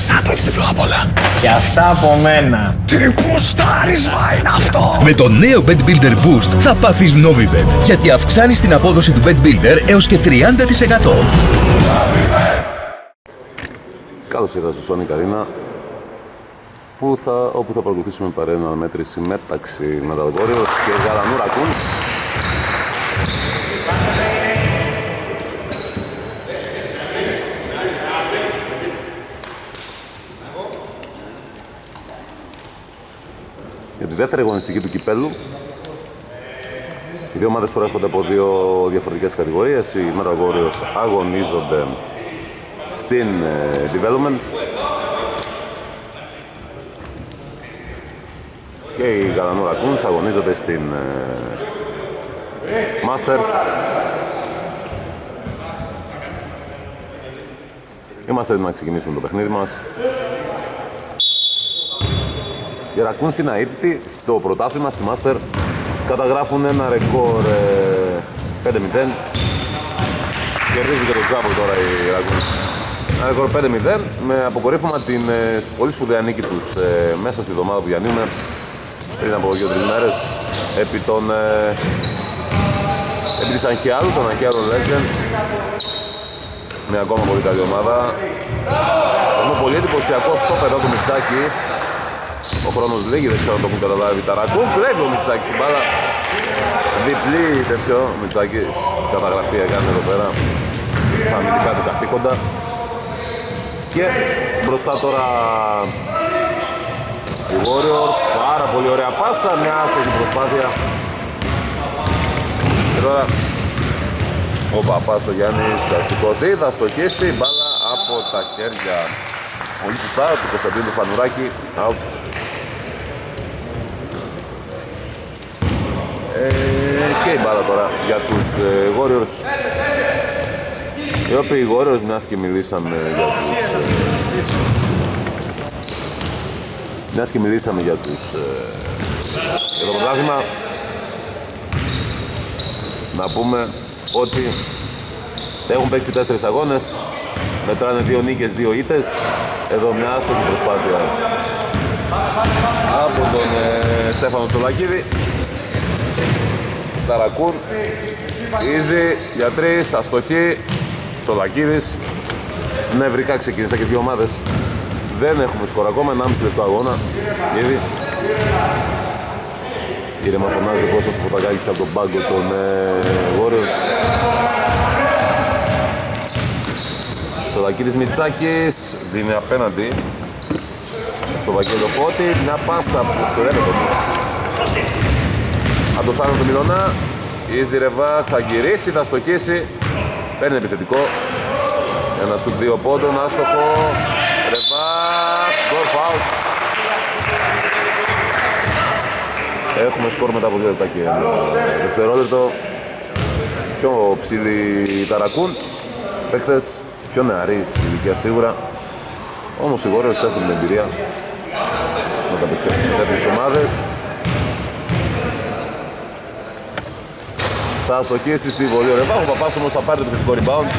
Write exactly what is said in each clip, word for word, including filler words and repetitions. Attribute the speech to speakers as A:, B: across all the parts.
A: Σαν το έτσι διπλό απ' όλα.
B: Και αυτά από μένα.
A: Τι πουστάρισμα είναι αυτό!
C: Με το νέο Bet Builder Boost θα πάθεις Novibet, γιατί αυξάνεις την απόδοση του Bet Builder έως και τριάντα τοις εκατό.
D: Καλώς ήρθατε στο Sonic Arena, που θα, όπου θα παρακολουθήσουμε παρέα αναμέτρηση μεταξύ Metal Warriors και Γαλανού Raccoons. Για τη δεύτερη αγωνιστική του κυπέλλου, οι δύο ομάδες προέρχονται από δύο διαφορετικές κατηγορίες. Οι Metal Warriors αγωνίζονται στην uh, Development και οι Γαλανού Raccoons αγωνίζονται στην uh, Master. Είμαστε έτοιμοι να ξεκινήσουμε το παιχνίδι μας. Οι Raccoons είναι αίτητοι στο πρωτάθλημα, στη Master. Καταγράφουν ένα ρεκόρ ε, πέντε μηδέν. Κερδίζουν και το τζάμπο τώρα οι Raccoons. Ένα ρεκόρ πέντε μηδέν με αποκορύφωμα την ε, πολύ σπουδαία νίκη τους ε, μέσα στη εβδομάδα που διανύουμε πριν από δύο τρεις μέρες επί, των, ε, επί της Αγχιάδου, των Αγχιάδων Legends. Μια ακόμα πολύ καλή ομάδα. Έχουμε πολύ εντυπωσιακό στόπ εδώ του Μιτσάκη. Ο χρόνος λίγη, δεν ξέρω αν το έχουν καταλάβει τα Raccoons. Κλέβει ο Μιτσάκης την μπάλα. Διπλή τέτοιο. Ο Μιτσάκης καταγραφή έκανε εδώ πέρα στα αμυντικά του καθήκοντα. Και μπροστά τώρα οι Warriors. Πάρα πολύ ωραία πάσα. Μια άστοχη προσπάθεια. Και τώρα ο Παπάς ο Γιάννης θα σηκωθεί, θα στοχίσει. Μπάλα από τα χέρια. Πολύ σωστά του Κωνσταντίνου Φανουράκη. Out. Ε, και η μπάλα τώρα για τους ε, Warriors, οι οποίοι Warriors, μιας και μιλήσαμε για τους ε, μιας και μιλήσαμε για τους ε, για το πρωτάθλημα, να πούμε ότι έχουν παίξει τέσσερις αγώνες, μετράνε δύο νίκες, δύο ήττες. Εδώ μια άστοχη προσπάθεια από τον ε, Στέφανο Τσολακίδη. Ταρακούν, Easy για τρεις, αστοχή, Τσολακίδης. Νευρικά ξεκίνησα και δύο ομάδες. Δεν έχουμε σκορ ακόμα, ενάμιση λεπτό αγώνα ήδη. Ήρεμα φωνάζει ο Κώστας Φωτακάκης από τον πάγκο των ε, Warriors. Τσολακίδης Μιτσάκης δίνει απέναντι στο Βαγγέλιο Φώτη. Μια πάσα που κλέβεται όμως από το Θάνο του Μιλωνά. Easy Ρεβά θα γυρίσει, θα στοχίσει. Παίρνει επιθετικό. Ένα σουτ δύο πόντων, άστοχο. Ρεβά, score foul. Έχουμε σκορ μετά από δύο λεπτά και ένα δευτερόλεπτο. Πιο ψηλοί τα Raccoons, παίκτες πιο νεαροί της ηλικίας σίγουρα. Όμως οι Warriors έχουν την εμπειρία να τα παίξουν με τέτοιες ομάδες. Θα στοχίσει στη βολή ο Ρεβά, ο Παπάς όμως θα πάρει το επιθετικό rebound.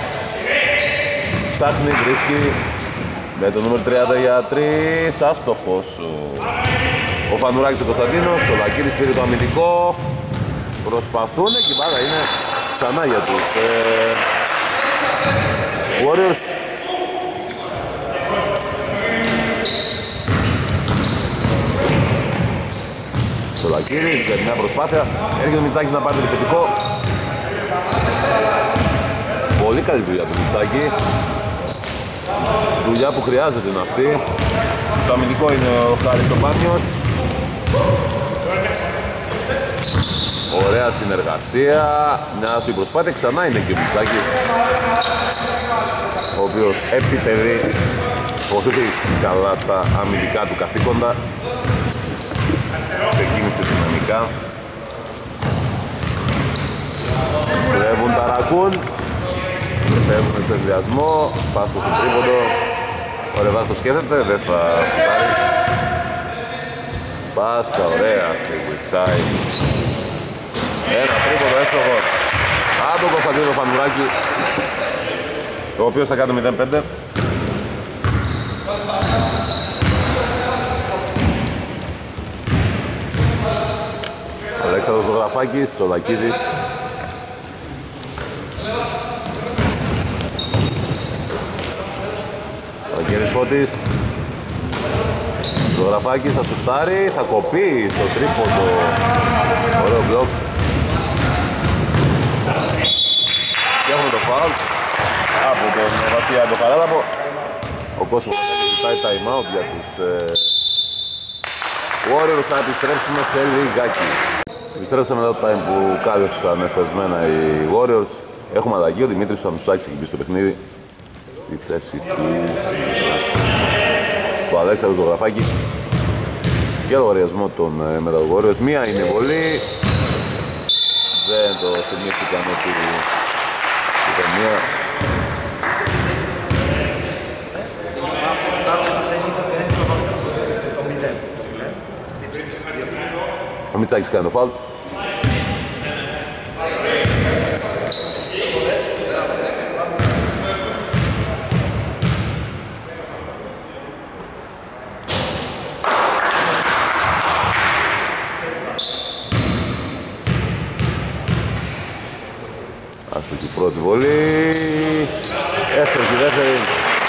D: Ψάχνει, βρίσκει με το νούμερο τριάντα για τρεις, άστοχος ο Φανουράκης ο Κωνσταντίνος. Τσολακίδης πήρε το αμυντικό. Προσπαθούν και η μπάλα είναι ξανά για τους ε, Warriors. Τσολακίδης για μια προσπάθεια. Έρχεται ο Μιτσάκης να πάρει το επιθετικό. Πολύ καλή δουλειά του Μιτσάκη. Δουλειά που χρειάζεται είναι αυτή. Στο αμυντικό είναι ο Χάρης ο Πάνιος. Ωραία συνεργασία. Μια αυτή προσπάθεια. Ξανά είναι και ο Μιτσάκης, ο οποίος επιτελεί πολύ καλά τα αμυντικά του καθήκοντα. Ξεκίνησε δυναμικά. Κλέβουν τα Raccoon. Φεύγουν στο ενδιασμό. Πάσα στο τρίποντο. Ο Ρεβάς το σκέφτεται, δεν θα σουτάρει. Πάσα ωραία στη weak side. Ένα τρίποντο εύστοχο από τον Κωνσταντίνο Φανουράκη, ο οποίος θα κάνει μηδέν πέντε. Αλέξανδρος Ζωγραφάκης, Τσολακίδης. Βαγγέλης Φώτης. Ζωγραφάκης θα σουτάρει, θα κοπεί στο τρίποντο. Ωραίο μπλοκ. Και έχουμε το φάουλ από τον Βασιλιά τον Χαράλαμπο. Ο κόσμος ζητάει time out για τους ε, Warriors. Θα επιστρέψουμε σε λιγάκι. Επιστρέψαμε μετά το time που κάλεσαν εφεσμένα οι Warriors. Έχουμε αλλαγή, ο Δημήτρης Αμουσάκης έχει μπει στο παιχνίδι στη θέση του, του Αλέξανδρου Ζωγραφάκη για λογαριασμό των ε, Metal Warriors. Μία είναι βολή, δεν το θυμήθηκαν ότι ήταν μία. Ο Μητσάκης κάνει το φάουλ. Άστοχη πρώτη βολή. Εύστοχη δεύτερη.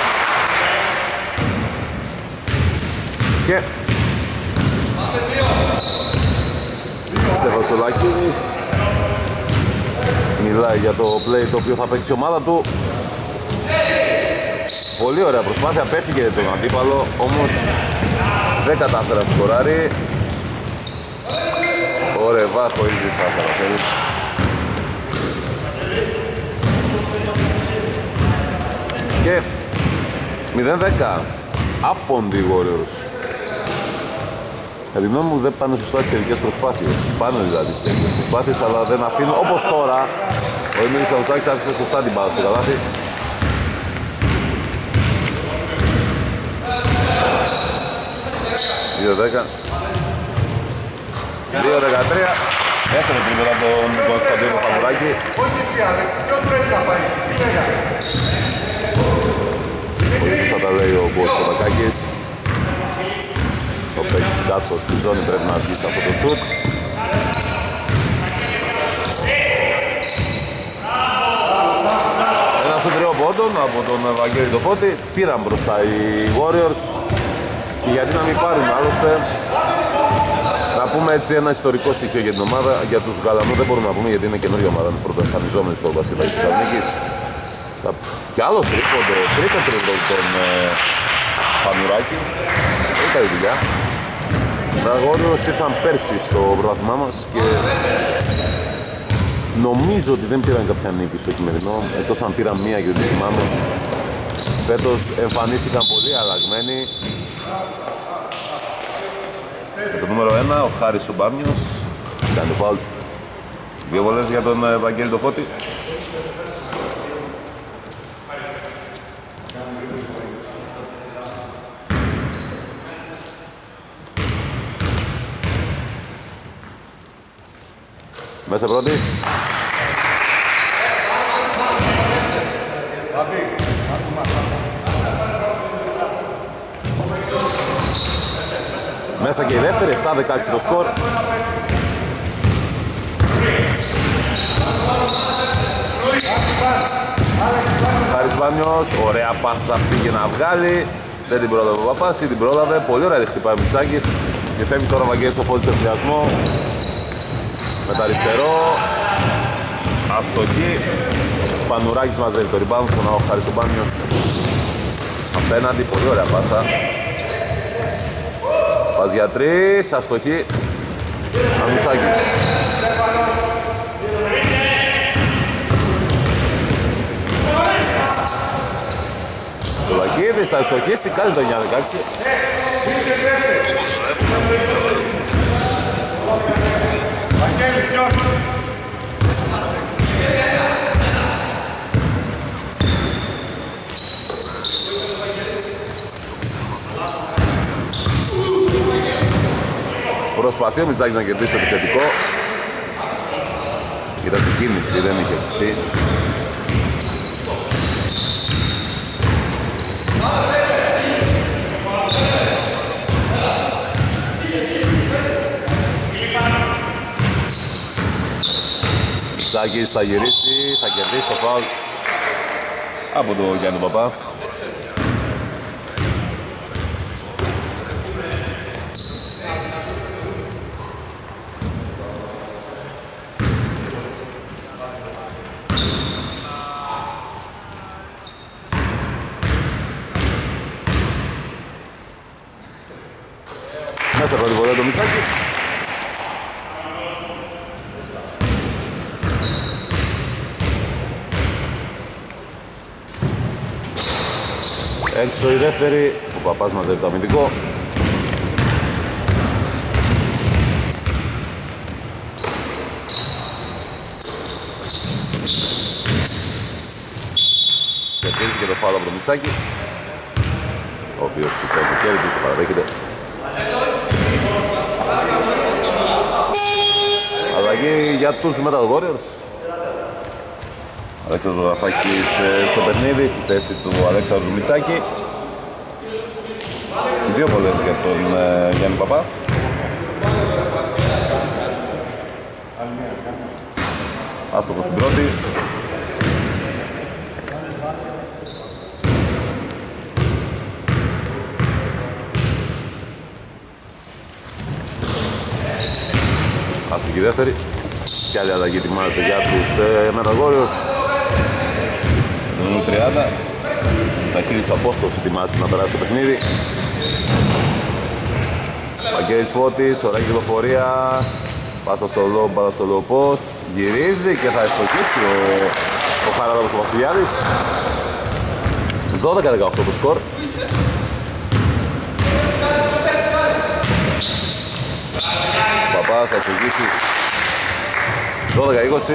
D: Και Στέφανος Σολακίδης μιλάει για το play το οποίο θα παίξει η ομάδα του. Πολύ ωραία προσπάθεια, απέφυγε τον αντίπαλο, όμως δεν κατάφερα να σκοράρει. Ωραία, βάχο ήδη θα καταφέρει. Και μηδέν δέκα άποντι Warriors. Κατά τη γνώμη μου δεν πάνε σωστά στις τελικές προσπάθειες. Πάνε δηλαδή στις τελικές προσπάθειες, αλλά δεν αφήνουν, όπως τώρα ο Δημήτρης Αμουσάκης άφησε σωστά την μπάλα στο καλάθι. δύο δέκα. δύο δεκατρία. Έφερε πριν μετά τον Κωνσταντίνο Φαμουράκη.
A: Ποιος πρέπει να πάει,
D: πολύ σωστά τα λέει ο Κωνσταντάκης. Το παίξει κάτω στη ζώνη, πρέπει να βγει από το σουτ. Ένα σουτ τριών πόντων από τον Βαγγέλη το Φώτη. Πήραν μπροστά οι Warriors και γιατί να μην πάρουν άλλωστε. Να πούμε έτσι ένα ιστορικό στοιχείο για την ομάδα. Για τους Γαλανούς δεν μπορούμε να πούμε γιατί είναι καινούργια ομάδα, πρωτοεμφανιζόμενη στο μπάσκετ της Θεσσαλονίκης. Κι άλλο τρίποντο, τρίτο τρίποντο τον Φαμουράκη. Πολύ καλή δουλειά. Τα Warriors ήρθαν πέρσι στο πρωτάθλημά μας και νομίζω ότι δεν πήραν κάποια νίκη στο χειμερινό, εκτός αν πήραν μία και δεν θυμάμαι. Φέτος εμφανίστηκαν πολύ αλλαγμένοι. Το νούμερο ένα, ο Χάρης ο Μπάμιος, κάνει το φάουλ. Δύο βολές για τον Βαγγέλη το Φώτη. Μέσα πρώτη. Μέσα και η δεύτερη, επτά δεκαέξι το σκορ. Χάρης Μπάμιος, ωραία πάσα πήγε να βγάλει. Δεν την πρόλαβε ο Παπάς ή την πρόλαβε. Πολύ ωραία τη χτυπάει ο Μητσάκης. Και φεύγει τώρα ο Βαγγέλης ο Φώτης στο εφηδιασμό. Με τα αριστερό. Αστοχή. Φανουράκης μαζεύει το rebound στον ο Χάρης ο Μπάμιος. Απέναντι, πολύ ωραία πάσα. Πας για τρεις, αστοχή. Αμουσάκης. Σολακίδης θα αστοχίσει, κάνει το εννιά δεκαέξι. Προσπαθεί ο Μητσάκης να κερδίσει το επιθετικό. Ήταν στην κίνηση, δεν είχε σωθεί. Μητσάκης θα γυρίσει, θα κερδίσει το φάουλ από τον Γιάννη Παπά. Μέσα πρώτη βολή το Μητσάκη. Έξω η δεύτερη, ο Παπάς μαζεύει το αμυντικό. Κερδίζει και το φάουλ από το Μητσάκη, ο οποίος σηκώνει το χέρι του και παραδέχεται. Αλλαγή για τους Metal Warriors. Αλέξανδρος Ζωγραφάκης στο παιχνίδι, στη θέση του Αλέξανδρου Μητσάκη. Δύο βολές για τον ε, Γιάννη Παπά. Άστοχος στην πρώτη. Άστοχη δεύτερη. Και άλλη αλλαγή ετοιμάζεται για τους ε, Metal Warriors. τριάντα. Ταχύλης Απόστος ετοιμάζεται να περάσει το παιχνίδι. Βαγγέλης Φώτης, ωραία κυκλοφορία. Πάσα στο low, πάσα στο low post. Γυρίζει και θα ευστοχίσει ο, ο Χαράλαμπος ο Βασιλιάδης. δώδεκα δεκαοκτώ το σκορ. Παπάς θα ευστοχίσει. δώδεκα είκοσι.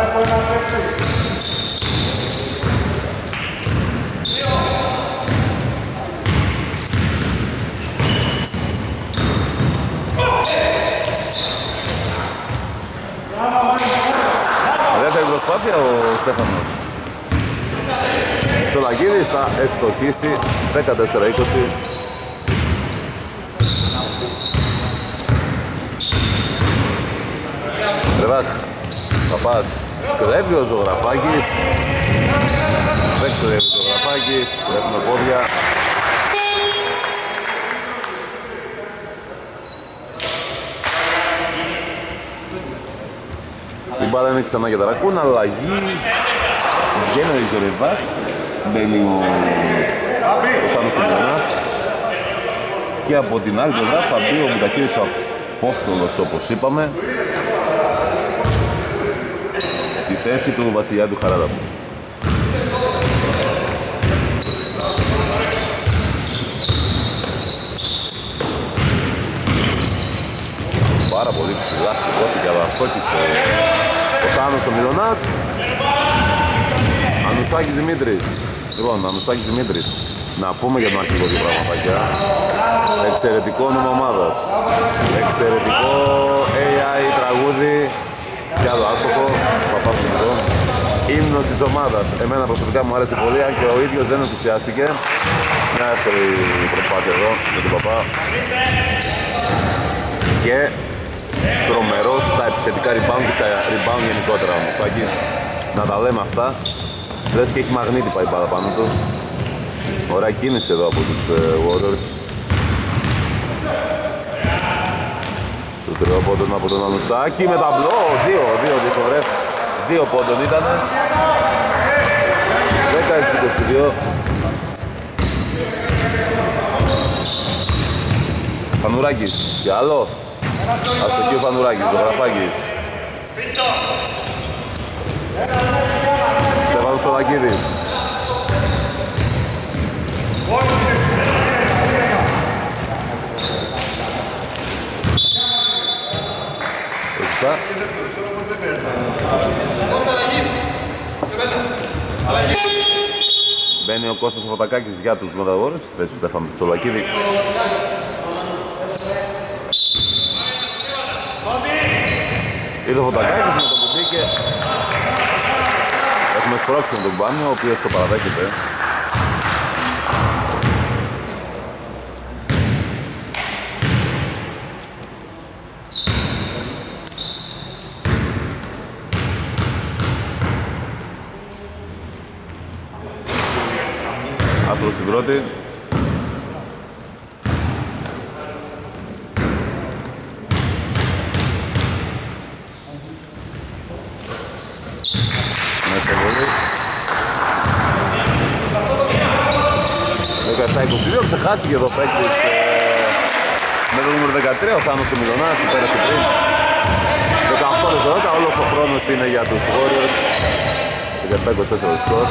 D: Δεύτερη προσπάθεια ο Στέφανος Τσολακίδης θα ευστοχίσει. Δεκατέσσερα είκοσι. Ρεβάκ, Παπάς, κλέβει ο Ζωγραφάκης. Δεν κλέβει ο Ζωγραφάκης, έχουμε πόδια. Η μπάλα είναι ξανά για τα Ρακούν, αλλαγή. Βγαίνει ο Ιζορεβάκ, μπαίνει ο Θάνος Ιντανάς. Και από την άλλη πλευρά θα μπει ο Μητακίδης ο Απόστολος, όπως είπαμε, στη θέση του Βασιλιάδη του Χαράλαμπου. Πάρα πολύ ψηλά σηκώθηκε, αλλά στόχισε ο Θάνος ο Μιλωνάς. Ανουσάκης Δημήτρης. Λοιπόν, Ανουσάκης Δημήτρης. Να πούμε για τον αρχηγό δύο πραγματάκια. Εξαιρετικό όνομα ομάδας. Εξαιρετικό έι άι τραγούδι. Κι άλλο άστοχο. Παπάς του εδώ. Ύμνος της ομάδας. Εμένα προσωπικά μου άρεσε πολύ, αν και ο ίδιος δεν ενθουσιάστηκε. Μια εύκολη προσπάθεια εδώ με τον Παπά. Και τρομερός στα επιθετικά rebound και στα rebound γενικότερα ο Μουσάκης. Να τα λέμε αυτά. Λες και έχει μαγνήτη πάει παραπάνω του. Ωραία κίνηση εδώ από τους uh, Warriors. Σου τριώ πόντων από τον Ανουσάκη με ταμπλό. Δύο, δύο, δύο φορές. Δύο πόντων ήτανε. δεκαέξι είκοσι δύο. Φανουράκης. Και άλλο. Αστοχή ο Φανουράκης, ο Γραφάκης. Στέφανος Τσολακίδης. Σωστά. Μπαίνει ο Κώστας ο Φωτακάκης για τους Μεταγόρες, στη θέση του Στέφανου Τσολακίδη. Ήρθε ο Φωτακάκης με το που μπήκε. Έχουμε σπρώξει με τον Μπάνιο, ο οποίος το παραδέχεται. άστρο στην πρώτη. Μέσα βολή. δεκαεπτά είκοσι δύο, ξεχάστηκε εδώ παίκτης ε, με το νούμερο δεκατρία, ο Θάνος ο Μιλωνάς, που πέρασε πριν. δεκαοκτώ δευτερόλεπτα, όλος ο χρόνος είναι για τους Warriors. δεκαεπτά είκοσι τέσσερα το σκορ.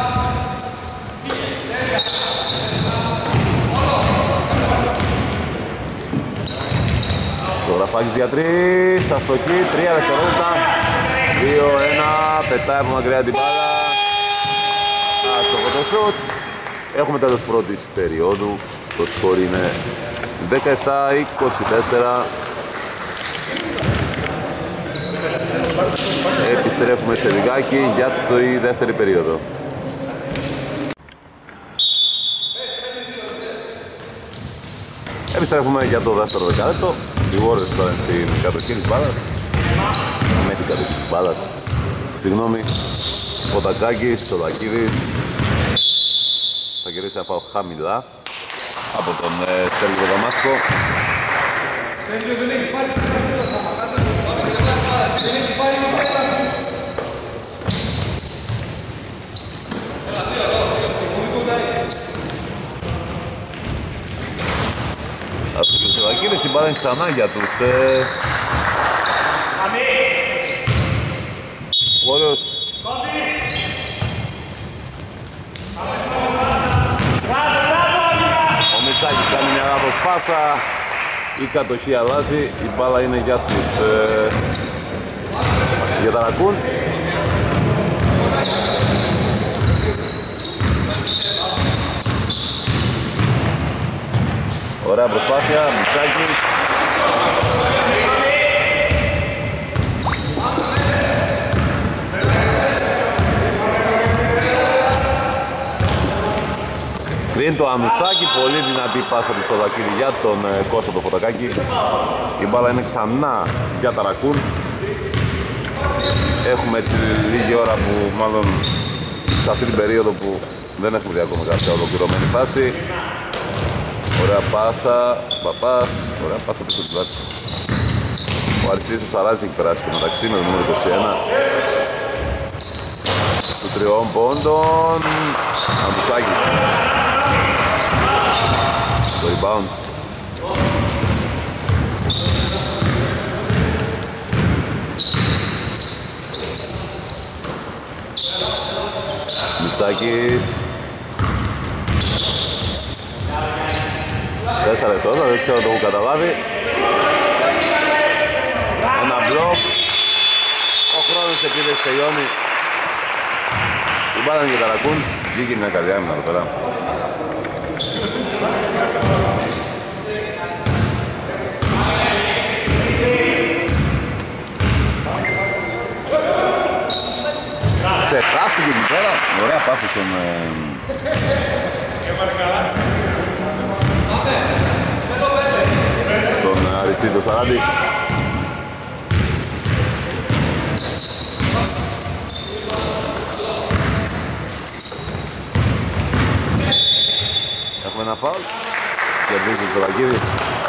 D: Το Γραφάκης για τρεις, αστοχή, τρία δευτερόλεπτα. δύο ένα, πετάει από μακριά την μπάλα. Άστοχο το σουτ. Έχουμε τέλος πρώτης περίοδου. Το σκορ είναι δεκαεπτά είκοσι τέσσερα. Επιστρέφουμε σε λιγάκι για τη δεύτερη περίοδο. Επιστρέφουμε για το δεύτερο δεκάλεπτο. Οι Warriors τώρα είναι στην κατοχή της μπάλας. Με την κατοχή της μπάλας. Συγγνώμη. Ποτακάκης, Σοδακίδης. Θα κερδίσει ένα φάουλ χαμηλά από τον ε, Στέλιο Δαμάσκο. Από τους Σοδακίδης η μπάλα είναι ξανά για τους ε... Warriors. Ο Μιτσάκης κάνει μια λάθος πάσα, η κατοχή αλλάζει, η μπάλα είναι για τους ε, για τα Ρακούν. Ωραία προσπάθεια, Μιτσάκης. Κρίνει το Ανουσάκι, πολύ δυνατή πάσα του Τσοδακίδη για τον ε, Κώστα το Φωτακάκι. Η μπάλα είναι ξανά για τα Ρακούν. Έχουμε έτσι λίγη ώρα που, μάλλον σε αυτή την περίοδο που δεν έχουμε δει ακόμα κάποια ολοκληρωμένη φάση. Ωραία πάσα, Παπάς, ωραία πάσα πίσω του πλάτη. Ο Αριστίδης Σαράζης έχει περάσει το μεταξύ με το νούμερο είκοσι ένα. Του τριών πόντων, Ανουσάκης. Το rebound. Μιτσάκης. Τέσσερα λεπτά, δεν ξέρω αν το έχω καταλάβει. Ένα μπλοκ. Ο χρόνος επίδεσης τελειώνει. Η μπάλα είναι για τα Ρακούν. Βγήκε μια καλή άμυνα εδώ πέρα. Ξεχάστηκε εκεί πέρα. Ωραία πάσα στον... τον Αριστίδη το Σαράντη. Έχουμε ένα φάουλ. Κερδίζει ο Ζολακίδης.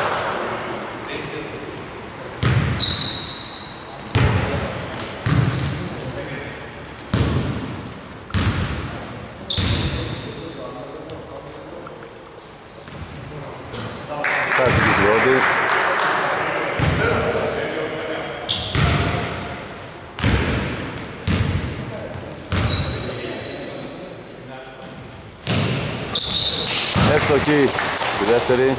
D: Εύστοχη στη δεύτερη.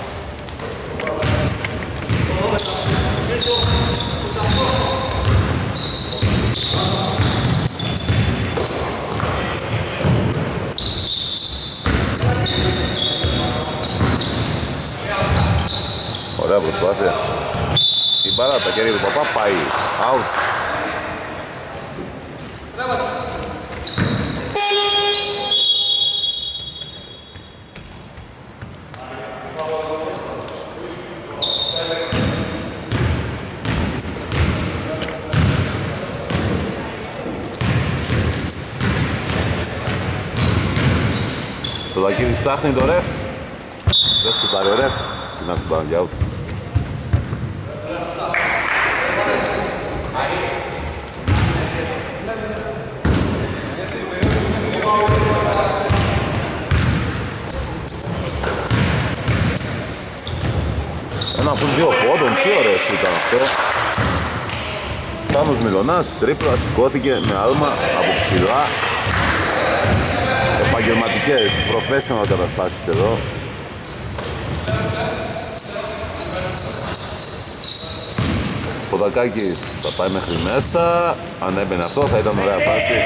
D: Ωραία προσπάθεια. Η μπάλα από τα χέρια του Παπά πάει out. Στο Λακίδη ψάχνει το ρεφ. Δεν σουτάρει ο ρεφ. Την άφησε πάνω για out. Ένα σουτ δύο πόντων, τι ωραίος ήταν αυτό. Θάνος Μιλωνάς, τρίπλα, σηκώθηκε με άλμα από ψηλά. Επαγγελματικές, professional καταστάσεις εδώ. Ποδακάκης θα πάει μέχρι μέσα. Αν έμπαινε αυτό θα ήταν ωραία φάση.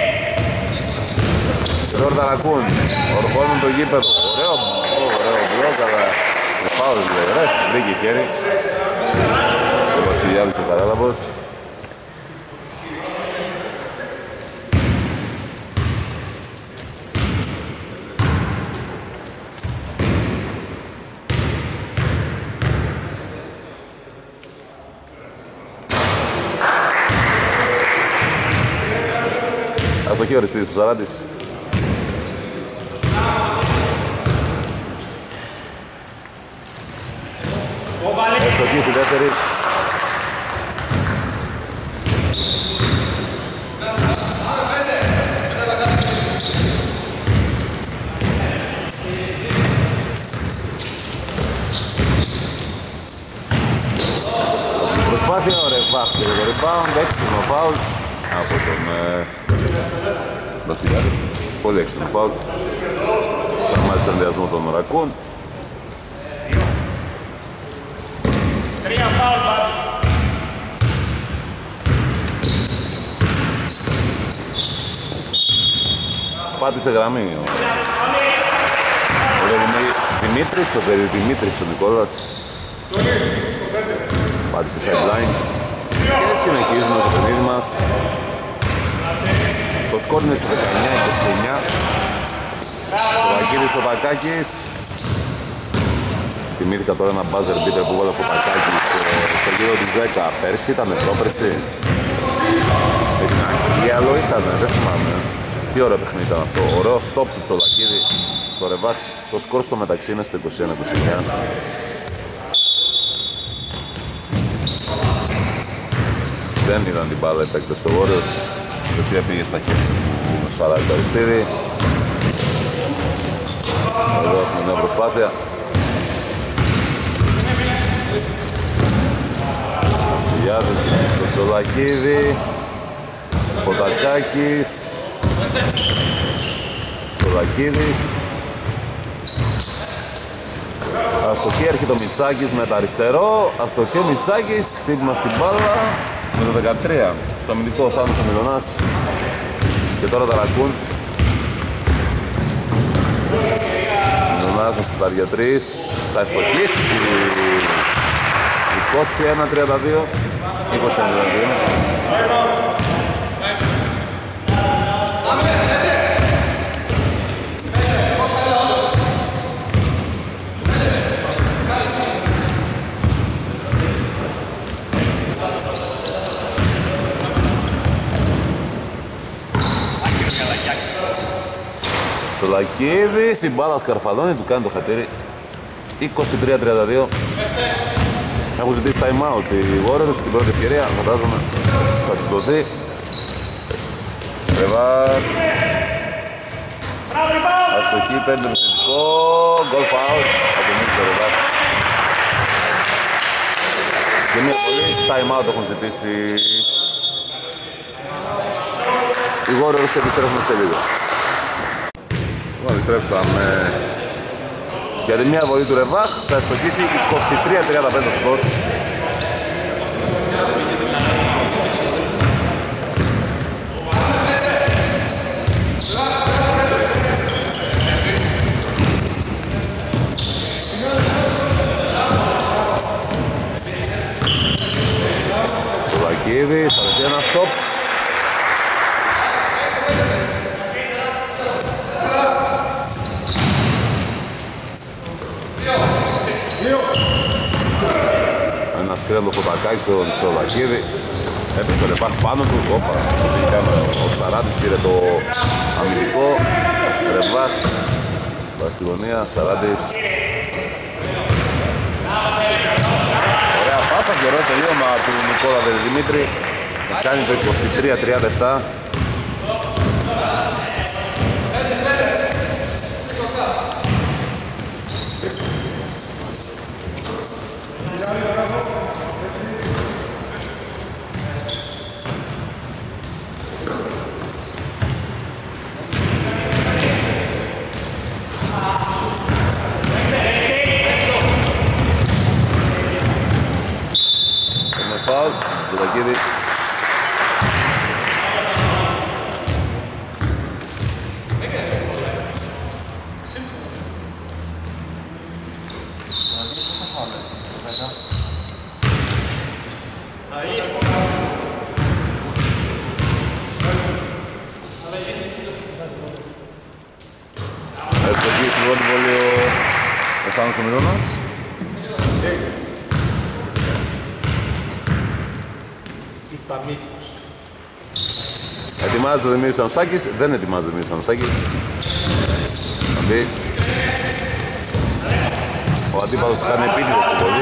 D: Ρεόρ Ταρακούν, ορκώνουν το γήπεδο. Ωραίο, ωραίο μπλοκ, αλλά με φάουλ λέει, ρε, βρήκε χέρι. Ο Βασιλιάδης ο Καράλαμπος. Αστοχή ο Αριστίδης ο Σαράντης. Αστοχή στη δεύτερη. Προσπάθεια ο Ρεβάχ και το rebound, έξυπνο φάουλ από τον Βασιλιάδη. Πολύ έξυπνο φάουλ. Σταμάτησε ενδιασμό των Ρακούν.
E: Τρία φάουλ, πάτη.
D: Πάτησε γραμμή ο Δημήτρης, ο Δημήτρης ο Νικόλας. Πάτησε sideline και συνεχίζουμε το παιχνίδι μας. Το σκόρ είναι στο δεκαεννιά είκοσι εννιά. Ο Βαγγίλης ο Πακάκης. Θυμήθηκα τώρα ένα buzzer beater που βάλε ο Πακάκης στο γύρο της δέκα πέρσι, ήταν πρόπερσι. Την αρχή άλλο ήταν, δεν θυμάμαι. Τι ωραίο παιχνίδι ήταν αυτό. Ωραίο stop του Τσολακίδη στο Ρεβάχ. Το σκορ στο μεταξύ είναι στο είκοσι ένα είκοσι εννιά. Δεν είδαν την μπάλα οι παίκτες στο Warriors, η οποία πήγε στα χέρια του Σαράκη Αριστίδη. Εδώ έχουμε μια προσπάθεια. Βασιλιάδης στο Τσολακίδη. Ποτακάκης. Τσολακίδης. Αστοχή, έρχεται ο Μιτσάκης με το αριστερό. Αστοχή ο Μιτσάκης, χτύπημα στην μπάλα. Με το δεκατρία, στο αμυντικό ο Θάνος ο Μιλωνάς. Και τώρα Ταρακούν. Μιλωνάς με σουτάρει για τρεις. Θα αστοχίσει. είκοσι ένα τριάντα δύο. είκοσι ένα τριάντα δύο. Σολακίδης, η μπάλα σκαρφαλώνει, του κάνει το χατήρι. είκοσι τρία τριάντα δύο. Έχουν ζητήσει time out οι Warriors στην πρώτη ευκαιρία, φαντάζομαι θα τους δοθεί. Ρεβάρ. Αστοχή, παίρνει το επιθετικό. Goal foul. Από τον Μίξο Ρεβάρ. Και μία πολύ time out έχουν ζητήσει οι Warriors, επιστρέφουμε σε λίγο. Επιστρέψαμε για τη μία βολή του Ρεβάχ, θα ευστοχίσει είκοσι τρία τριάντα πέντε σκορ. Το Βακίδης, θα δεχτεί ένα στόπ. Ένα σκρέλο Φωτακάκη στο Τσολακίδη. Έπεσε ο Ρεβάχ πάνω του. Όπα, ο Σαράντης πήρε το αμυντικό. Ρεβάχ Πάει στη γωνία, Σαράντης. Ωραία πάσα και ωραίο τελείωμα του Νικόλα Δημήτρη. Θα κάνει το είκοσι τρία τριάντα επτά. Φάουλ, Ζωτακίδη. Ευτυχή στην πρώτη βολή ο Θάνος ο Μυρώνας. Ετοιμάζεται ο Δημήτρης Σανουσάκης, δεν ετοιμάζεται ο Δημήτρης Σανουσάκης. Θα μπει. Ο αντίπαλος κάνει επίτηδες στην βολή.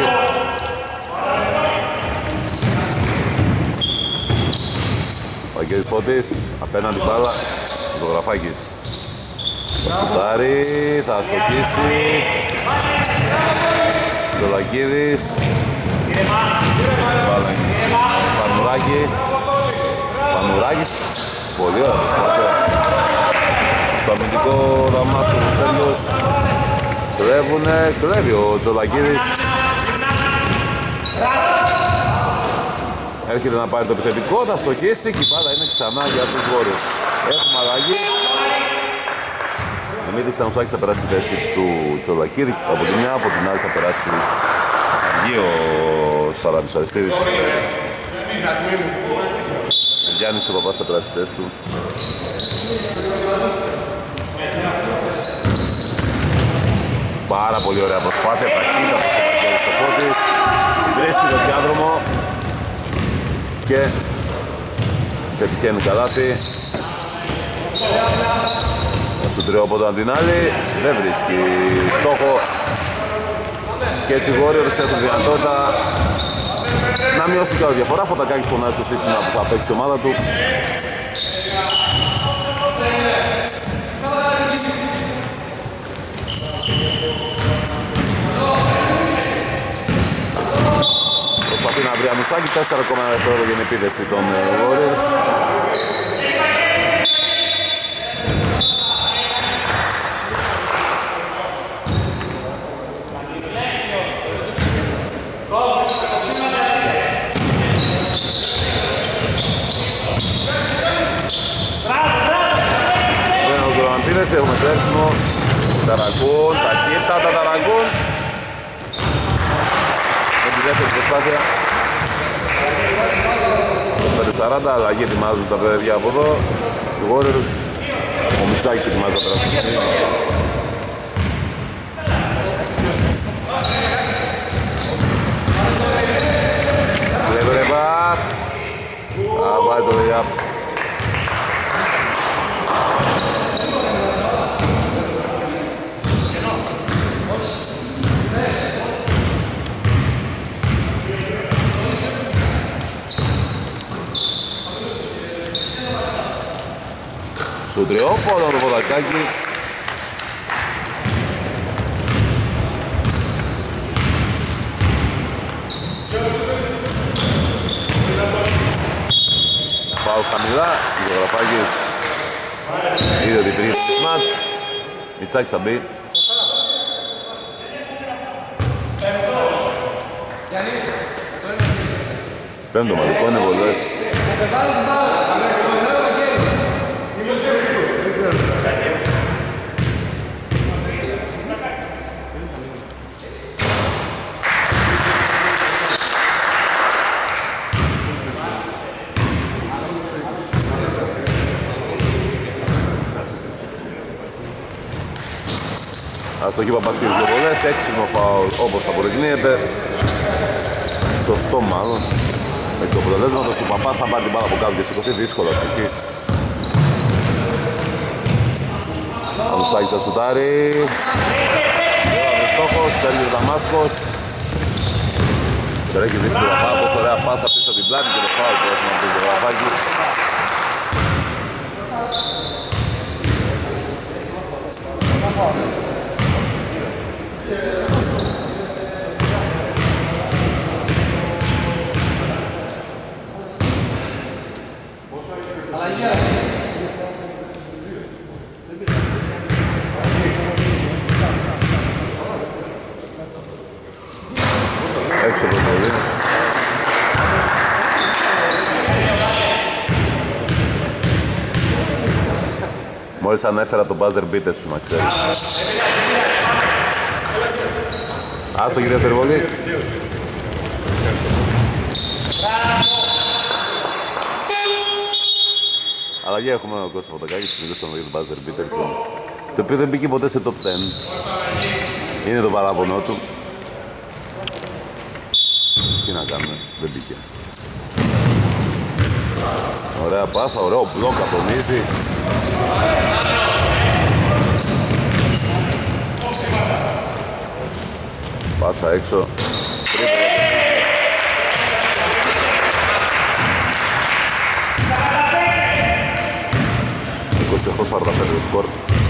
D: Ο Αγγέλης Φώτης, απέναντι μπάλα, Ζωγραφάκης. Θα σουτάρει, θα αστοχίσει. Ζολακίδης. Μπάλα Πανουράκη. Πανουράκης. Πολύ ωραία προσπάθεια. Στο αμυντικό Δαμάσκο του Στέλιος. Κλέβουνε, κλέβει ο Τζολακίδης. Έρχεται να πάρει το επιθετικό, θα στοχίσει και η μπάλα είναι ξανά για τους Βόρειους. Έχουμε αλλαγή. Ο Δημήτρης Σανουσάκης θα περάσει τη θέση του Τζολακίδη. Από τη μια, από την άλλη θα περάσει ο Σαράντης Αριστίδης. Ο Γιάννης ο Παπάς θα περάσει τη θέση του. Πάρα πολύ ωραία προσπάθεια, ταχύτητα από τον Παγγέλης ο Φώτης. Βρίσκει το διάδρομο και πετυχαίνει καλάθι. Ο Σουτριόποτο από την άλλη δεν βρίσκει στόχο και έτσι οι Warriors έχουν δυνατότητα να μειώσουν κάποια διαφορά. Φωτακάκης φωνάζει στο σύστημα που θα παίξει η ομάδα του. Προσπαθεί να βρει Ανουσάκη, τέσσερα κόμμα ένα δευτερόλεπτα για την επίδεση των Warriors. Έχουμε τρέψιμο, Ταραγκούν, ταχύτητα, Ταραγκούν. Με τη δεύτερη προσπάθεια. είκοσι πέντε σαράντα, αλλαγή ετοιμάζουν τα παιδιά από εδώ. Οι Warriors, ο Μιτσάκης ετοιμάζει να περάσει. Κλεβρεβάχ. Θα πάει το διάπ. Στο Τριόπολο το Βοδακάκι. Πάω χαμηλά, Ζωγραφάκης. Είδε ότι υπήρχε το σμάτ. Μιτσάκης θα μπει. Πέμπτο μαδικό είναι βολές. Αστοχή Παπασκής δύο βολές, έξυπνο φάουλ όπως αποδεικνύεται. Σωστό μάλλον. Με το αποτελέσματος του Παπάς θα πάρει την μπάλα από κάτω και σηκωθεί δύσκολα αστοχή. Μουστάκης θα σουτάρει. Έβαλε στόχος, Στέλιος Δαμάσκος. Τώρα έχει δει στην Γραφά, πως ωραία πάσα πίσω την πλάτη και το φάουλ που έχουμε από τον Γραφάκη. Έξω από το παιδί. Μόλις ανέφερα το buzzer beater σου, να ξέρεις. Άστο κύριε Θερβολή. Αλλαγή έχουμε ο Κώστας Φωτακάκης, μιλούσαμε για το buzzer beater του, το οποίο δεν μπήκε ποτέ σε top δέκα. Είναι το παράπονο του. Τι να κάνουμε, δεν μπήκε. Ωραία πάσα, ωραίο μπλοκ από τον Ίζη. Πάσα έξω. είκοσι οκτώ σαράντα πέντε το σκορ.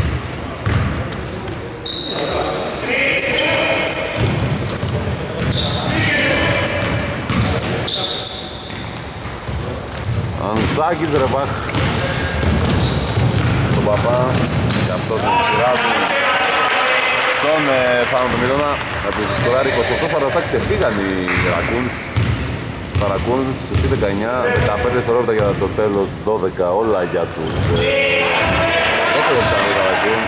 D: Ανσάκης Ρεβάχ στον Παπά και αυτός με τη σειρά του στον Φάνο του Μύρονα να τους σκοράρει. Είκοσι οκτώ σαράντα επτά ξεφύγαν οι Ρακούνς. Τα Ρακούνς στις δεκαεννιά, δεκαπέντε δευτερόλεπτα για το τέλος, δώδεκα όλα για τους έκλεψαν οι Ρακούνς.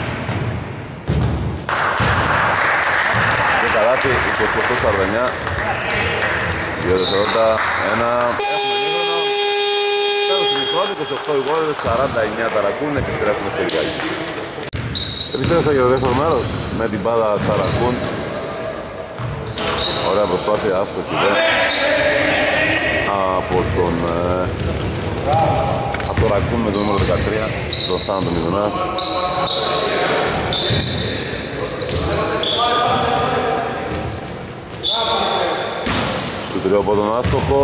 D: Και καλάθι είκοσι οκτώ σαράντα εννιά, δύο δευτερόλεπτα, ένα. είκοσι οκτώ οι Warriors, σαράντα εννιά τα Ρακούν, επιστρέφουμε σε λιγάκι. Επιστρέφουμε για το δεύτερο μέρος με την μπάλα τα Ρακούν. Ωραία προσπάθεια, άστοχη δε. Από τον... Ε, από το Ρακούν με το νούμερο δεκατρία, το Θάνο τον Μηδονά. Στο τρίο από τον άστοχο.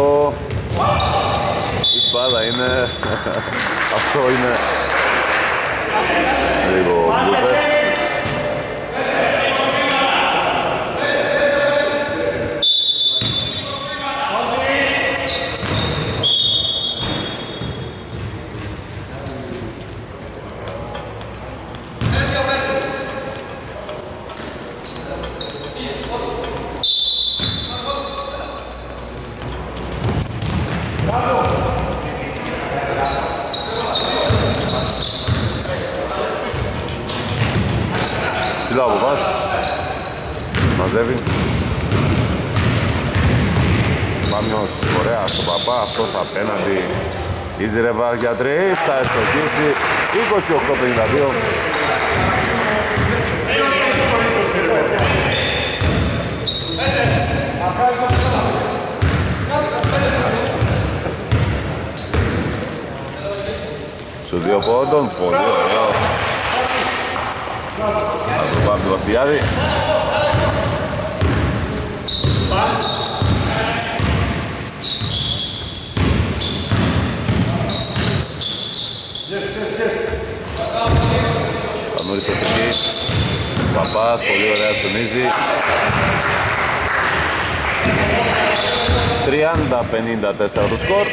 D: Η μπάλα είναι... αυτό είναι... λίγο μπλούπερ. Ψηλά από πας, μαζεύει. Πάμιος, ωραία στον Παπά, αυτός απέναντι. Ίζη Ρεβάχ για τρεις, θα ευστοχίσει, είκοσι οκτώ πενήντα δύο. Στους δύο πόντων, πολύ ωραίο. Από τον Πάπη Βασιλιάδη. Πανούρης Ευτυχής. Παπάς, πολύ ωραία στον Ίζη. τριάντα πενήντα τέσσερα το σκορ.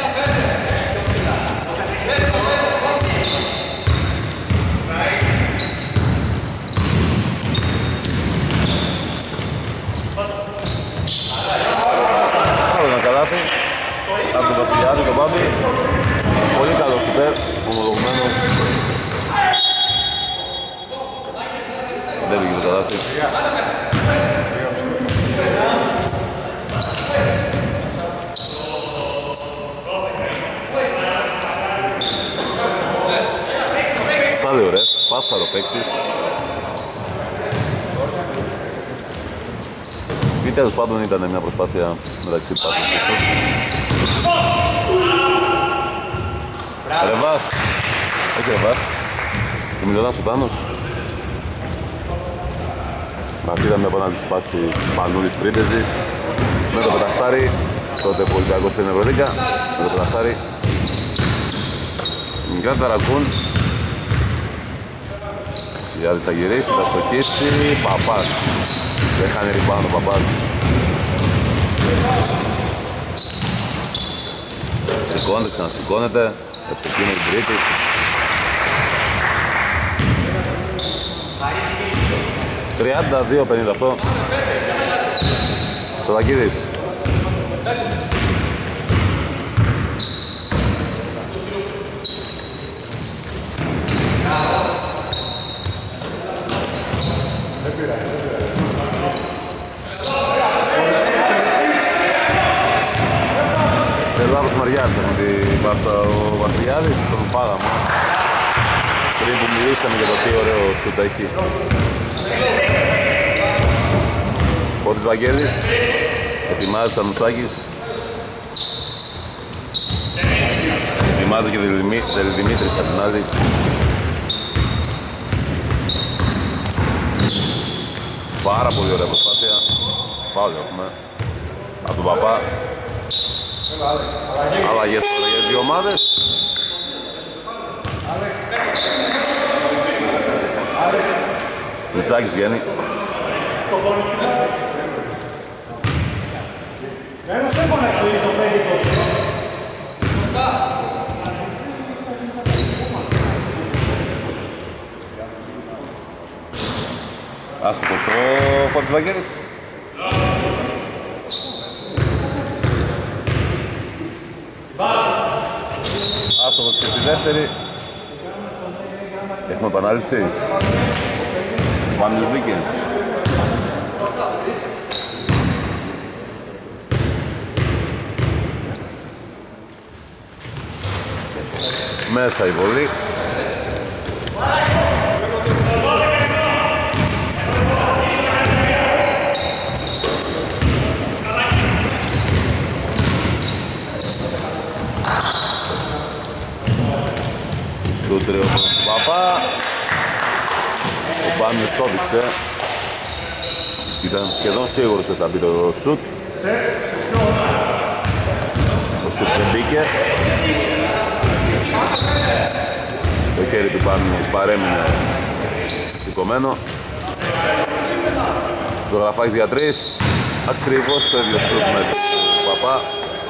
D: Από τον Βασιλιάδη, τον Πάπη. Πολύ καλό σουτέρ, ομολογουμένος. Δεν πήγε το καλάθι. Στάδιο ρε, πάσαρο παίκτης. Ή τέλος πάντων ήταν μια προσπάθεια μεταξύ πάσης και σουτ. Ρεβάχ. Όχι Ρεβάχ. Μηδονάς ο Τάνος. Αυτή ήταν μια επανάληψη φάσης Πανούλης Πρίντεζης. Με το πεταχτάρι, τότε Πολυκιακός πήρε Ευρωλίγκα. Με το πεταχτάρι. Μικρά Καρακούν. Σιγιάδης θα γυρίσει, θα στοχίσει. Παπάς. Δεν χάνει ριμπάνω ο Παπάς. Σηκώνεται, ξανασηκώνεται. Ευτυχή την τρίτη. τριάντα δύο πενήντα οκτώ. Τσολακίδης. Σε λάθος Μαριάς με την πάσα ο Βασιλιάδης, τον φάγαμε. Πριν που μιλήσαμε για το τι ωραίο σουτ έχει. Πότης Βαγγέλης, ετοιμάζεται ο Νουσάκης. Ετοιμάζεται και ο Δημήτρης απ' την άλλη. Πάρα πολύ ωραία προσπάθεια. Φάουλ έχουμε από τον Παπά. Αλλαγές τώρα για τις δύο ομάδες. Λουτσάκης βγαίνει.
A: Ένας δεν φώναξε το πέδικο.
D: Άστοχος ο Φώτης Βαγγέλης. Άστοχος και στη δεύτερη. Έχουμε επανάληψη. Πάνιος μπήκε. Μέσα η βολή. Σούτρε ο Παπά. Ο Πάνιος το έδειξε. Ήταν σχεδόν σίγουρος ότι θα μπει το σούτ. Το σούτ δεν μπήκε. Το χέρι του Πάνιου παρέμεινε σηκωμένο. Το Γραφάκης για τρεις. Ακριβώς το ίδιο σούτ με τον Παπά.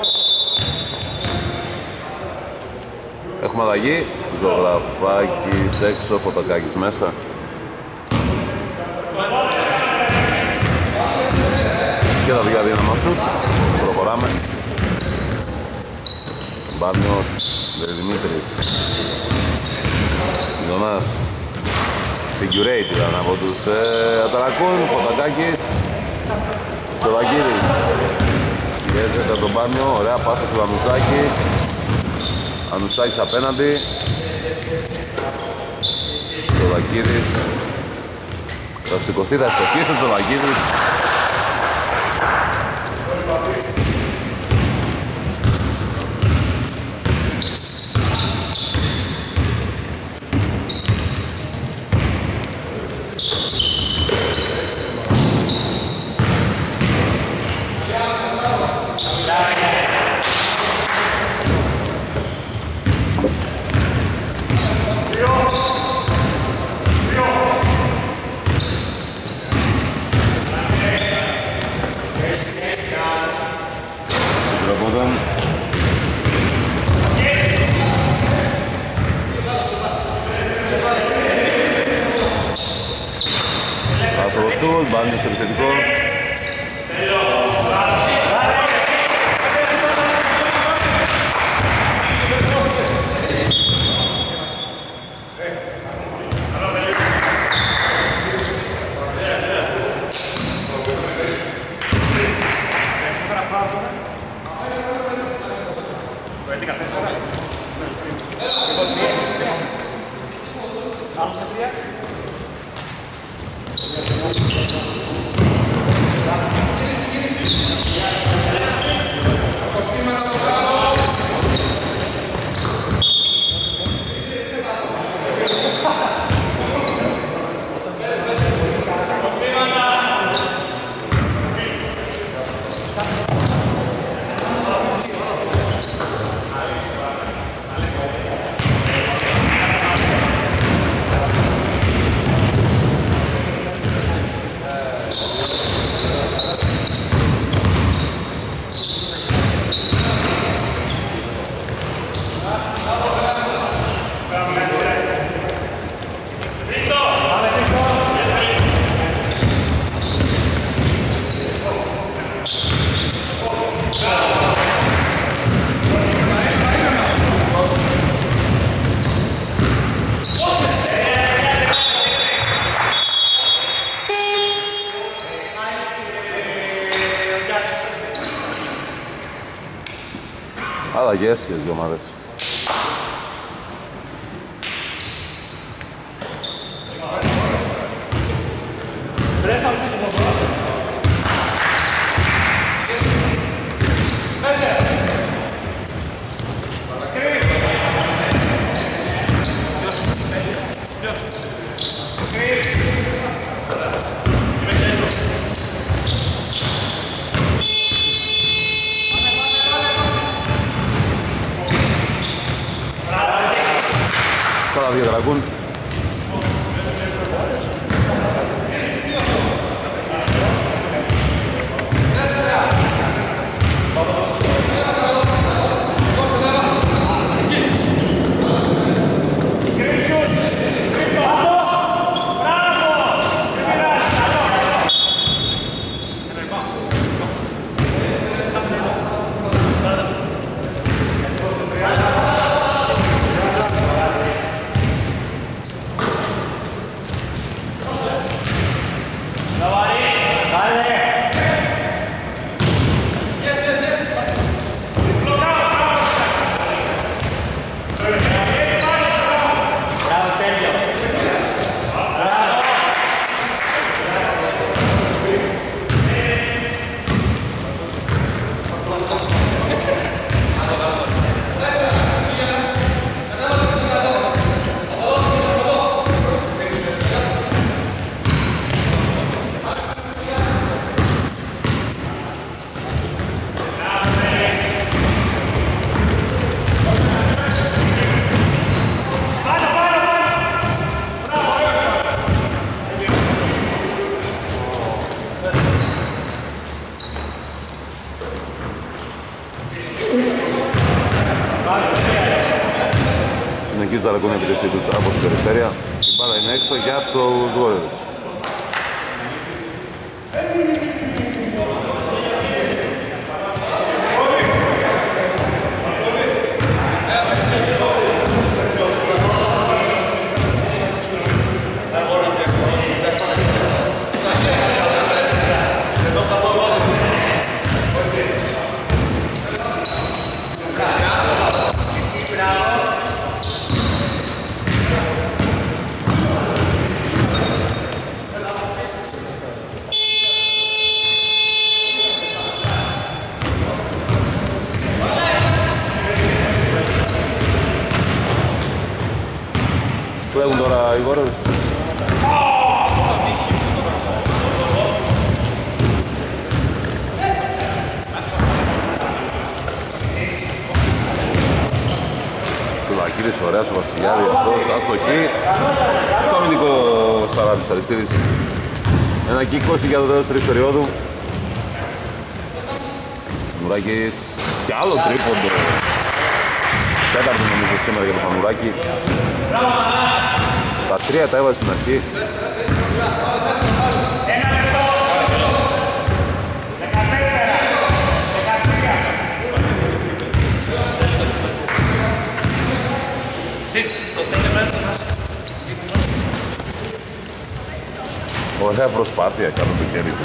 D: Έχουμε αλλαγή. Ζωγραφάκης έξω, Φωτοκάκης μέσα. Και τα δύο δύναμα σουτ. Προχωράμε. Μπάνιος, Δημήτρης. Μηδονάς. Figurate ήταν από τους ε, Αταρακούν. Φωτοκάκης. Τσολακίδης. Πιέζεται τον Μπάνιο. Ωραία πάσα στο Ανουσάκη. Ανουσάκης απέναντι. Τσολακίδης. Θα σηκωθεί, θα ευστοχίσει ο Τσολακίδης. Μπάνιος στο επιθετικό. αλλαγές για τις δύο ομάδες. Τώρα δύο Dragoon. Συνεχίζει το Dragoon επιτεύξη τους από την περιφέρεια. Η μπάλα είναι έξω για τους Warriors. Βλέπουν τώρα οι Warriors. Σουλακίδης, ωραία στο Βασιλιάδη, αυτός αστοχή. Στο αμυντικό Σαράντης Αριστίδης. Ένα και είκοσι για το τέλος τρεις περίοδου. Φανουράκης και άλλο τρίποντο. Τέταρτο νομίζω σήμερα για το Φανουράκη. Τα τρία τα έβαζε στην αρχή. Ωραία προσπάθεια κάτω το χέρι του.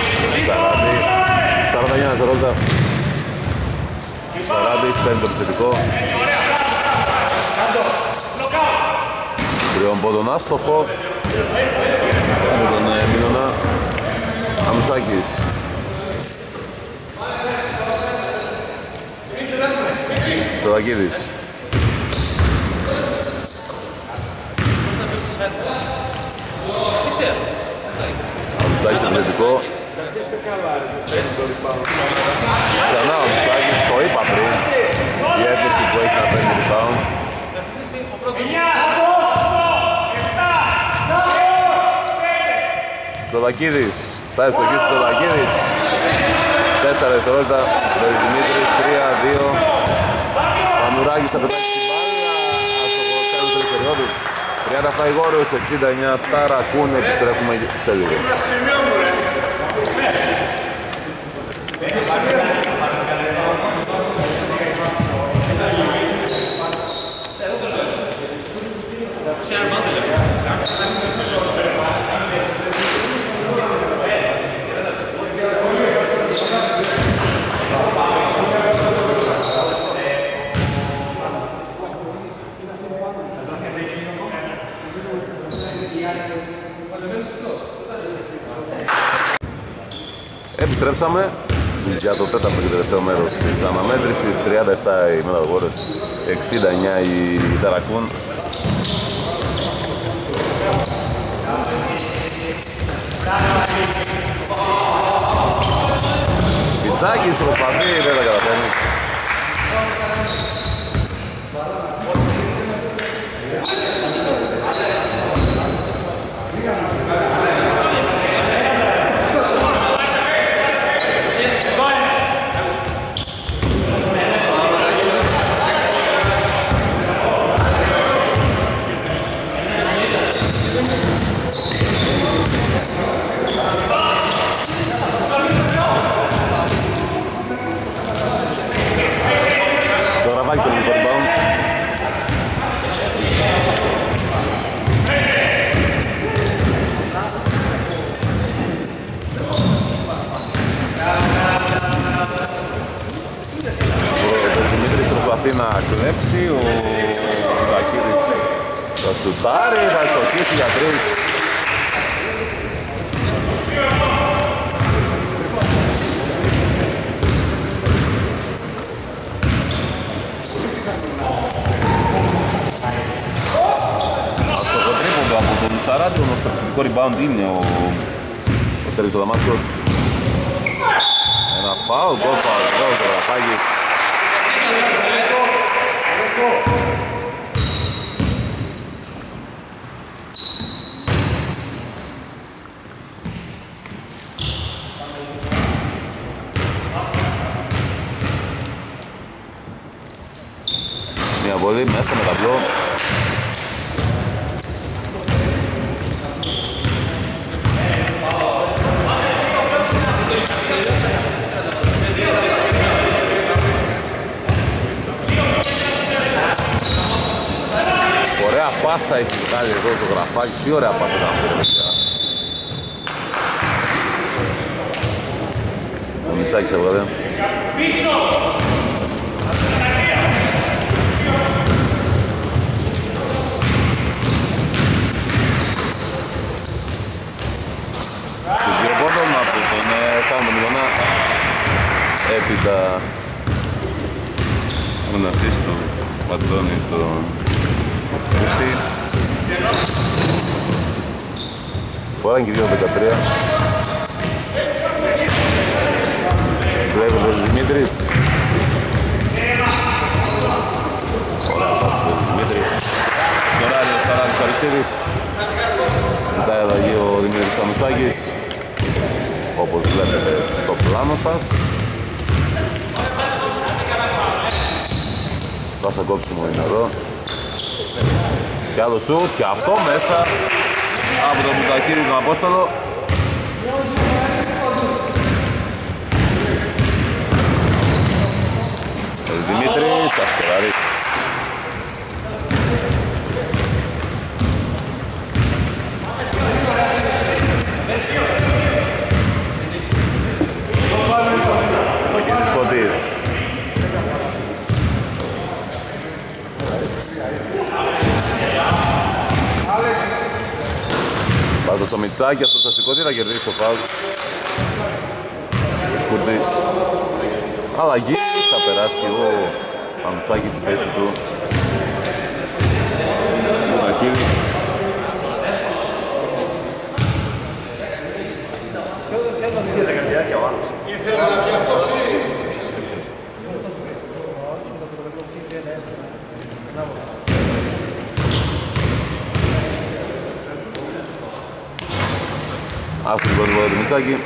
D: σαράντα εννιά δευτερόλεπτα. σαράντα παίρνει το επιθετικό. Τριών πόντων άστοχο. Με τον Μίλωνα. Αμουσάκης. Τσοδακίδης. Αμουσάκης επιθετικό. Ξανά ο Αμουσάκης, το είπα πριν. Η έφεση που έχει να παίρνει rebound. Τσοδακίδης, φτάσει στο κύριο του Τσοδακίδης. Τέσσερα δευτερόλεπτα, Δημήτρης, τρία δύο. Πανουράκης θα πετάξει την μπάλα στο τέλος της περίοδου. τριάντα επτά οι Warriors, εξήντα εννιά τα Dragoon, επιστρέφουμε σε λίγο. Επιστρέψαμε για το τέταρτο και τελευταίο μέρος της αναμέτρησης. Τριάντα επτά οι Metal Warriors, εξήντα εννιά οι Ταρακούν. Πιτσάκης προσπαθεί, δεν τα καταφέρνει. Να κλέψει, ο Τακίδης θα σουτάρει, θα στοχίσει για τρεις. Αυτό το τρίποντο από τον Σαράντη, όμως το επιθετικό rebound είναι ο, ο Στέλιος ο Δαμάσκος. Ένα φάουλ, γκολ φάουλ, εδώ ο Ραφάγης. Μια βολή μέσα με ταμπλό. Ωραία πάσα έχει βγάλει εδώ στο Γραφάκης. Τι ωραία πάσα θα φέρει. Ο Μητσάκης έβγαλε. Συγκροπόντων από τον Σάμο Μιλωνά. Έπειτα τον ασίστ του Παντώνη τον Μοσχούτη. Φοράνε και δύο δεκατρία. Βλέπει ο Δημήτρης. Ωραία πάση του Δημήτρη. Σκοράρει ο Σαράντης Αριστίδης. Ζητάει αλλαγή ο Δημήτρης Αμουσάκης. Όπως βλέπετε στο πλάνο σας. Πάσα κόψιμο είναι εδώ. Και άλλο σουτ και αυτό μέσα από τον Μπουτακίδη τον Απόστολο. Ο Δημήτρης θα σκοράρει. Φωτής. Πάτω στο Μητσάκι, αυτό το σηκώτη θα κερδίσει το φάουλ. Σκουρτή. Αλλαγή, θα περάσει ο Πανουσάκης στη θέση του. Μουνακίδη.
A: Ήθελε να βγει αυτός εσείς.
D: Άφησε την πρώτη βόλα του Μητσάκη.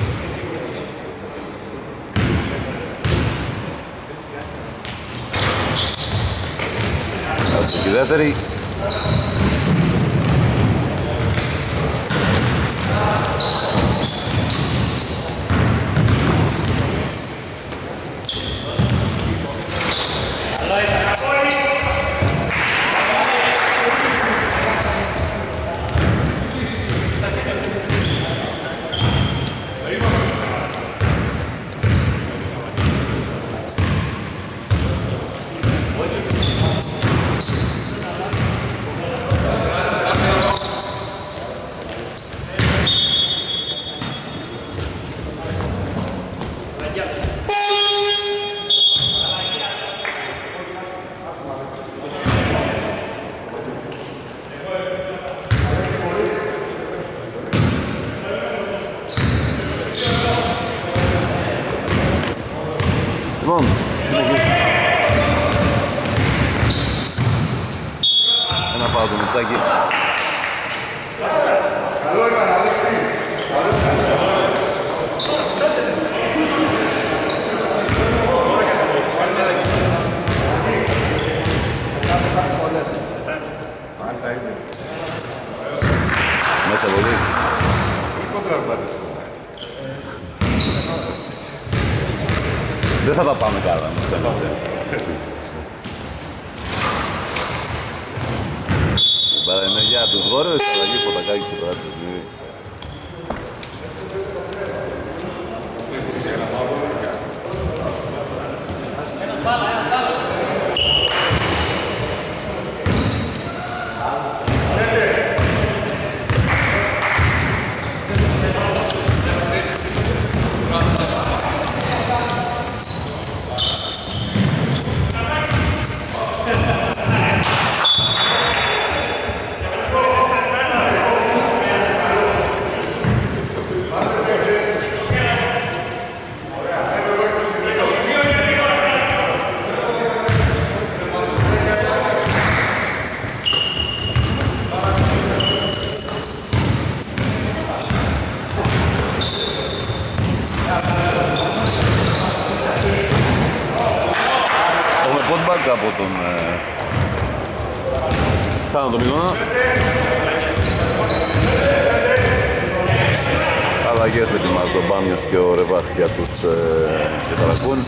D: Άφησε και η δεύτερη. μέσα πολύ. Δεν θα τα πάμε καλά, μου φαίνεται. Μπάρα είναι για τους Βόρειους, αλλαγή Φωτακάκης σε περάσει το παιχνίδι. Από τον ε, Θάνατο Μιγώνα. Αλλαγές ετοιμάζει τον Μπάμιος και ο Ρεβάχ για τους ε, και Ταρακούν.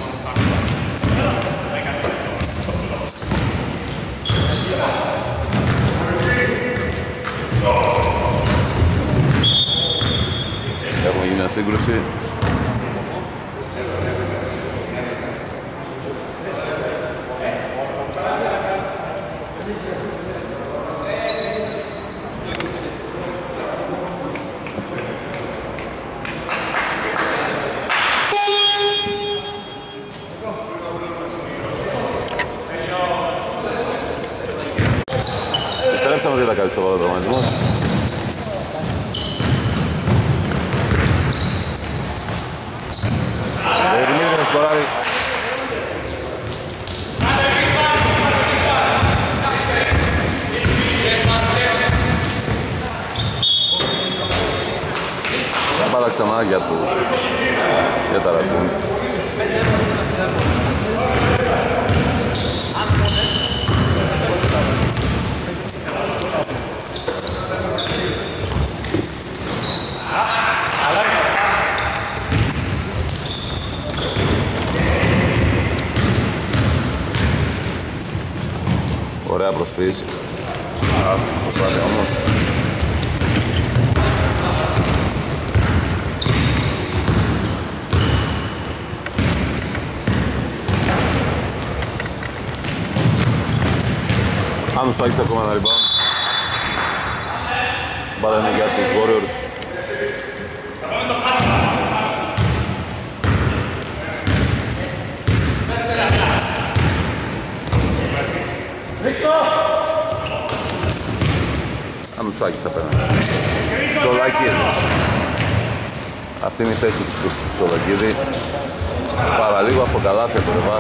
D: Έχουμε γίνει μια σύγκρουση. Επιστρέψαμε, δεν θα κάνει σοβαρό τραυματισμός. Δημήτρη να σκοράρει. Πάρα ξανά για τους για τα Ρακούν. Ωραία προσποίηση. Προσπάθεια όμως. Αν σου άρχισε ακόμα ένα rebound. Μπάλα είναι για τους Warriors. Ανουσάκης απέναντι. Τσολακίδη. Αυτή είναι η θέση του Τσολακίδη. Παραλίγο από καλάθια το Ρεβάχ.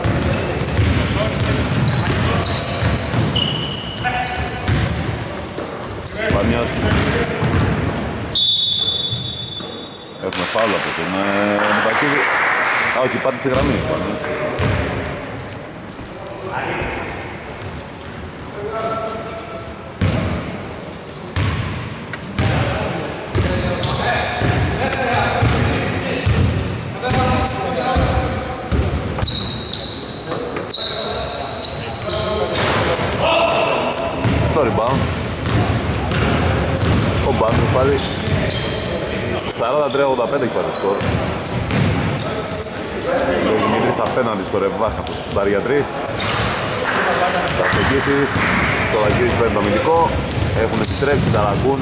D: Πανιός. Έχουμε φάουλ από τον Μουτακίδη. Α, όχι, πάτησε γραμμή ο Πανιός. Στο rebound. Ο Μπάντρος πάλι σαράντα τρία ογδόντα πέντε έχει πάρει το σκορ. Ο Δημήτρης απέναντι στο Ρεβάχ από τους Ταριατρείς. Θα στοχίσει. Τσολακίδης παίρνει το αμυντικό. Έχουν επιστρέψει τα Ρακούν.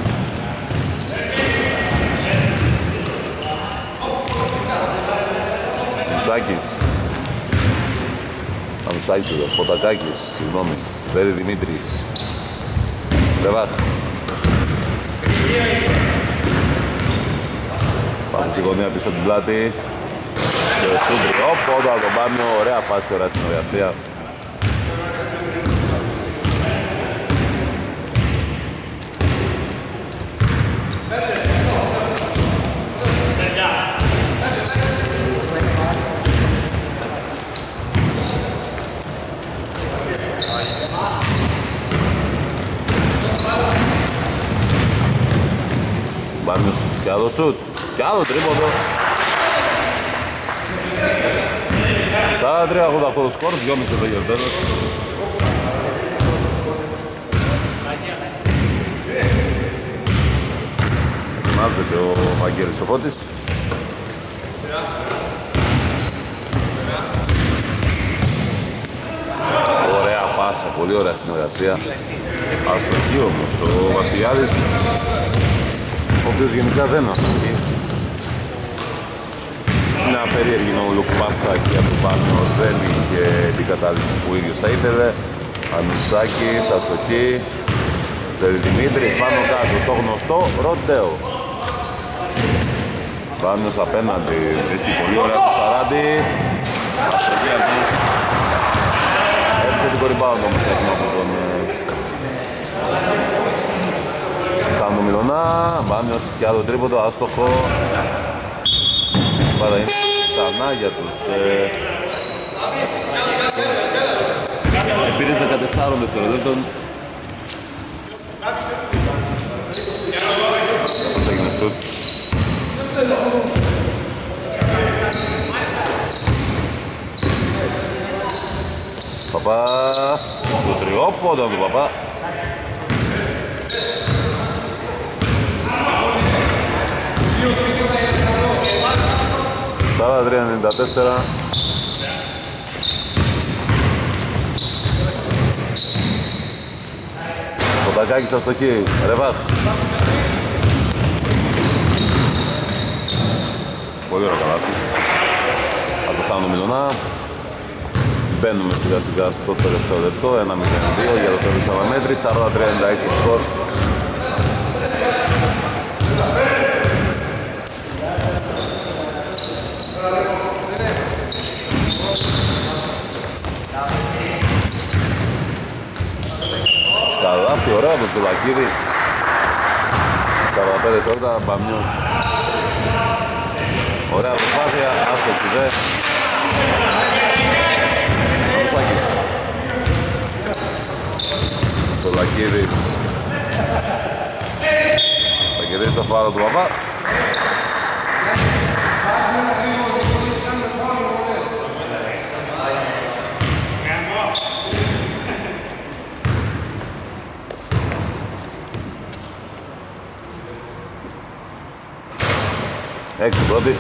D: Μουσάκης. Αμουσάκης εδώ. Φωτακάκης. Συγγνώμη. Βέρη Δημήτρης. Ρεβάχ. Πάσε στη γωνία πίσω την πλάτη. Και ο Σούμπρι. Ωπ, όντω από τον Πάμιο. Ωραία φάση, ωραία συνεργασία. Μπάνιος και άλλο σουτ. Και άλλο τρίποντο. σαράντα τρία ογδόντα οκτώ το σκορ, δυόμισι λεπτά για το τέλος. Ετοιμάζεται ο Βαγγέλης ο Φώτης. Ωραία πάσα, πολύ ωραία συνεργασία. Αστοχή όμως ο Βασιλιάδης, ο οποίος γενικά δεν αστοχεί. Μια περίεργη νόμουλο πάσα και από πάνω δεν είχε την κατάληξη που ο ίδιος θα ήθελε. Ανουσάκης, αστοχή. Δελδημήτρης πάνω κάτω, το γνωστό ροντέο. Πάνος απέναντι, βρίσκει πολύ ωραία το σαράντα. Αστοχή αντίος. Επιθετικό rebound όμως έχουμε από τον Κάντο Μιλωνά. Μπάνιος και άλλο τρίποντο, άστοχο. Πάρα είναι ξανά για τους ε... επήρες δεκατεσσάρων δευτερολέπτων. Πώς έγινε σουτ. Παπάς, στο τριόποδο του Παπά. σαράντα τρία ενενήντα τέσσερα. Κοντακάκης αστοχή, Ρεβάχ. Πολύ ωραίο καλάθι. Από το Θάνο Μιλωνά. Μπαίνουμε σιγά σιγά στο τελευταίο λεπτό, ένα μηδέν δύο για το τέλος της αναμέτρησης, σαράντα τρία ενενήντα έξι σκορ. Καλάθι, ωραίο από το Τσουλακίδη. σαράντα πέντε τώρα, Μπαμιός. Ωραία προσπάθεια, άστοχη δε. Μουσάκης. Τσουλακίδης. Θα κερδίσει το φάρο του Παπά. Έξι πρώτη.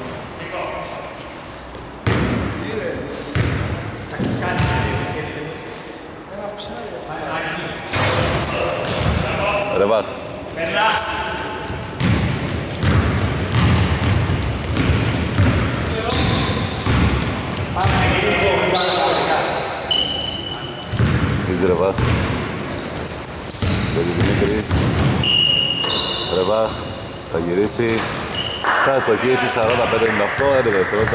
D: Ρεβάχ. Εις Ρεβάχ. Δημήτρης. Ρεβάχ. Θα γυρίσει. Θα ευστοχίσει σαράντα πέντε ενενήντα οκτώ, έντεκα δευτερόλεπτα.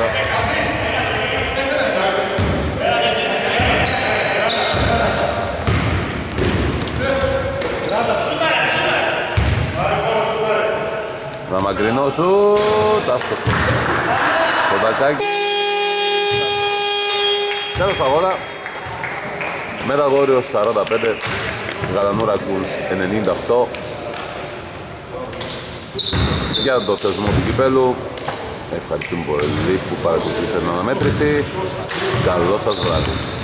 D: Να μακρινό σουτ, άστοχο. Κοντακάκι. Τέλος αγώνα. Μεταγόριος σαράντα πέντε, Γαλανούρα Κούλς ενενήντα οκτώ. Για το θεσμό του κυπέλου. Ευχαριστούμε πολύ που παρακολουθήσατε την αναμέτρηση. Καλό σας βράδυ.